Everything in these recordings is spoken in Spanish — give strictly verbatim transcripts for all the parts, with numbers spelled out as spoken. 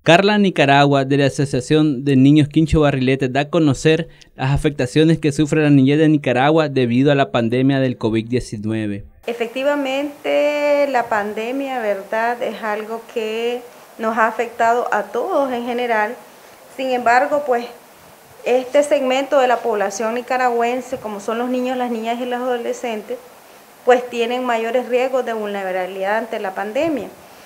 Carla Nicaragua, de la Asociación de Niños Quincho Barrilete, da a conocer las afectaciones que sufre la niñez de Nicaragua debido a la pandemia del COVID diecinueve. Efectivamente, la pandemia, ¿verdad?, es algo que nos ha afectado a todos en general. Sin embargo, pues, este segmento de la población nicaragüense, como son los niños, las niñas y los adolescentes, pues tienen mayores riesgos de vulnerabilidad ante la pandemia.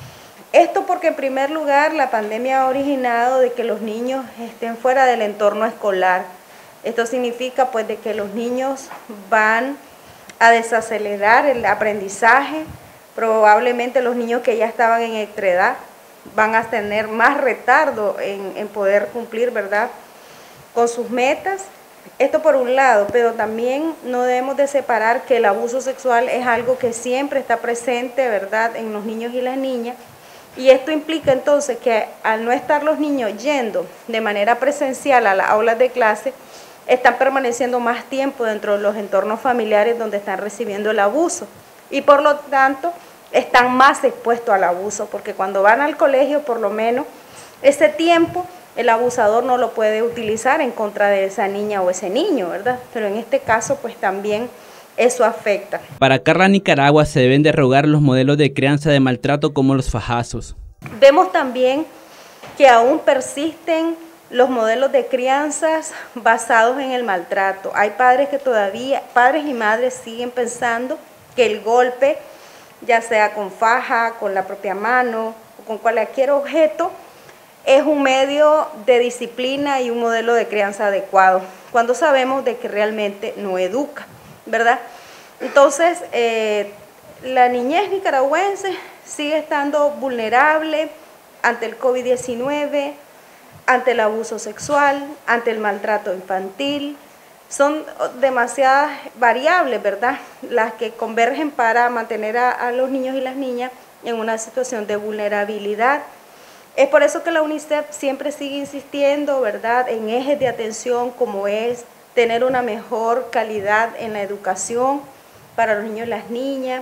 Esto porque en primer lugar la pandemia ha originado de que los niños estén fuera del entorno escolar. Esto significa pues de que los niños van a desacelerar el aprendizaje, probablemente los niños que ya estaban en extraedad van a tener más retardo en, en poder cumplir, ¿verdad?, con sus metas. Esto por un lado, pero también no debemos de separar que el abuso sexual es algo que siempre está presente, ¿verdad?, en los niños y las niñas. Y esto implica entonces que al no estar los niños yendo de manera presencial a las aulas de clase, están permaneciendo más tiempo dentro de los entornos familiares donde están recibiendo el abuso. Y por lo tanto, están más expuestos al abuso, porque cuando van al colegio, por lo menos, ese tiempo el abusador no lo puede utilizar en contra de esa niña o ese niño, ¿verdad? Pero en este caso, pues también eso afecta. Para Carla Nicaragua se deben derrogar los modelos de crianza de maltrato como los fajazos. Vemos también que aún persisten los modelos de crianzas basados en el maltrato. Hay padres que todavía, padres y madres siguen pensando que el golpe, ya sea con faja, con la propia mano o con cualquier objeto, es un medio de disciplina y un modelo de crianza adecuado, cuando sabemos de que realmente no educa, ¿verdad? Entonces, eh, la niñez nicaragüense sigue estando vulnerable ante el COVID diecinueve, ante el abuso sexual, ante el maltrato infantil. Son demasiadas variables, ¿verdad?, las que convergen para mantener a, a los niños y las niñas en una situación de vulnerabilidad. Es por eso que la UNICEF siempre sigue insistiendo, ¿verdad?, en ejes de atención como es tener una mejor calidad en la educación para los niños y las niñas,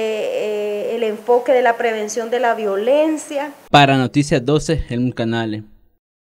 eh, eh, el enfoque de la prevención de la violencia. Para Noticias doce, Helmut Canales.